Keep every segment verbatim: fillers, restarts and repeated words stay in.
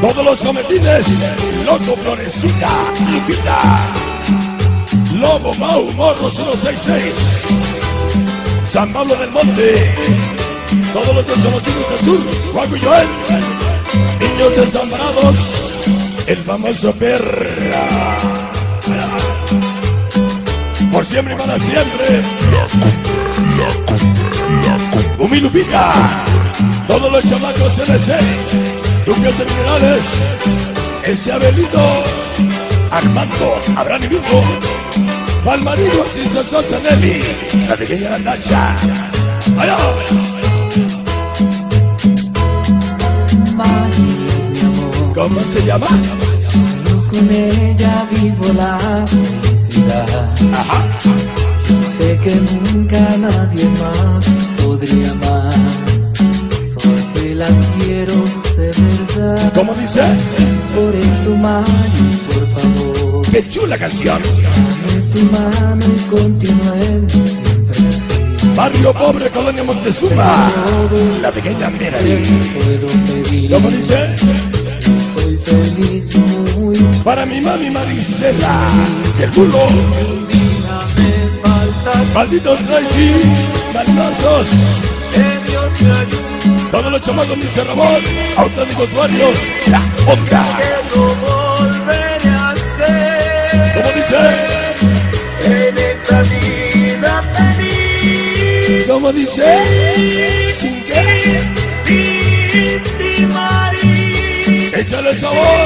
Todos los cometines, Loco, Florecita, Lupita, Lobo, Mau, Morro, cero seis seis, San Pablo del Monte, todos los desconocidos del sur, Juaco y Joel, niños desamparados, el famoso Perra, por siempre y para siempre, Umi Lupita, todos los chamacos C D C, Duques de Minerales, ese Abelito, Armando, Abraham y Virgo, Palmarillo, Ciso Sosa Nelly, la pequeña Natasha. ¡Allá! ¿Cómo se llama? Solo con ella vivo la felicidad. Ajá. Sé que nunca nadie más podría amar, porque la quiero de verdad. ¿Cómo dice? Por eso, Mari, por favor, ¡qué chula canción! dame tu mano y continúen siempre así. Barrio Pobre, Colonia Montezuma, la pequeña Merari. Puedo pedir, ¿Cómo dice? soy feliz muy. Para mi mami Marisela, el bulo. Un día me faltas, Malditos Tracy, maldosos. que Dios te ayude. Todos los chamacos dice Ramón, auténticos varios, la onda. Que lo volveré a hacer. ¿Cómo dice? En esta vida feliz. ¿Cómo dice? Sin que Sin ti, Mari. échale sabor.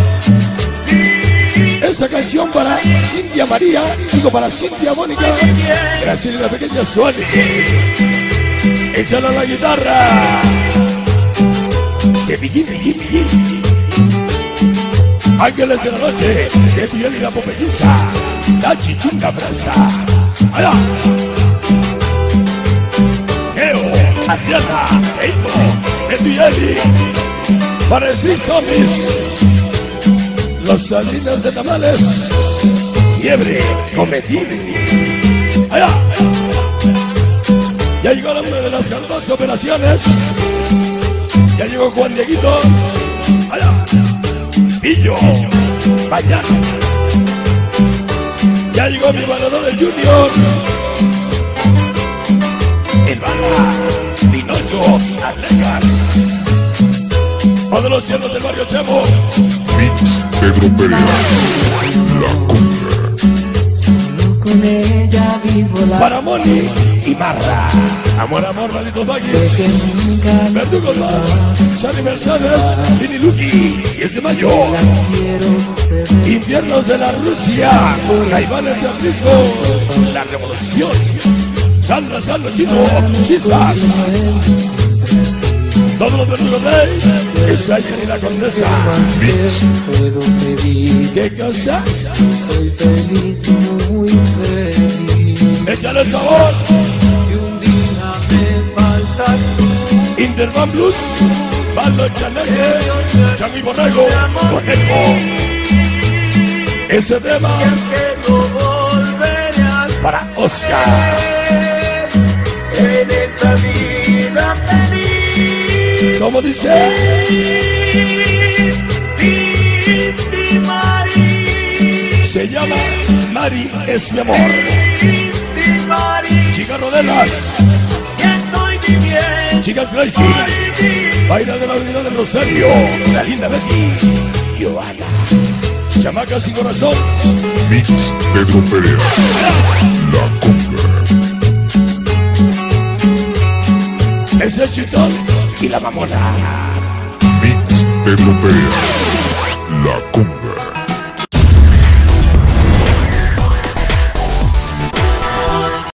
Esa canción para Cintia María, digo para Cintia Mónica, Graciela y la pequeña Suárez. Échale a la guitarra. Cepillín, pillín, pillín. Ángeles de la noche, de piel y la popelliza, la chichunga brasa. ¡Allá! Eo, Adriana, Eito, Etieli, para decir zombies. Los salinas de tamales, fiebre, cometín. ¡Allá! Ya llegó el hombre de las dos operaciones. Ya llegó Juan Dieguito. ¡Allá! Pillo, mañana. Ya llegó mi valedor el Junior. El Bala, Pinocho, Atlegas. Todos los cielos del barrio Chemo. Mix Pedro Perea, la cumbia. Solo con ella vivo la. Para Moni y Marra. Amor, amor, malditos Sé baggies. que nunca Verdugos más. Charlie Mercedes, Lini Luki. Y ese mayo. la quiero de verdad. Infiernos de la Rusia. Caibanes de Atlisco. La revolución. Sandra, Sandra, Chino, Chispas. Todos los verdugos de esa y la condesa. Puedo pedir, ¿Qué cosa? soy feliz, muy feliz. Échale sabor. Y un día me faltas tú. Intervan Blues. Baldo Chaneque. Changi Borrego. Conejo. Ese tema Que no volveré a hacer. para Oscar. En esta vida feliz. ¿Cómo dice? Sin ti, Mari. Se llama Mari es mi amor. Sin ti, Mari. Chicas Rodelas. Que estoy viviendo. Chicas Gracie. Baila de la unidad del Rosario. La linda Betty. Joana. Chamacas sin corazón. Mix Pedro Perea, la cumbia. Ese chitón y la mamona. Mix Pedro Perea, la cumbia.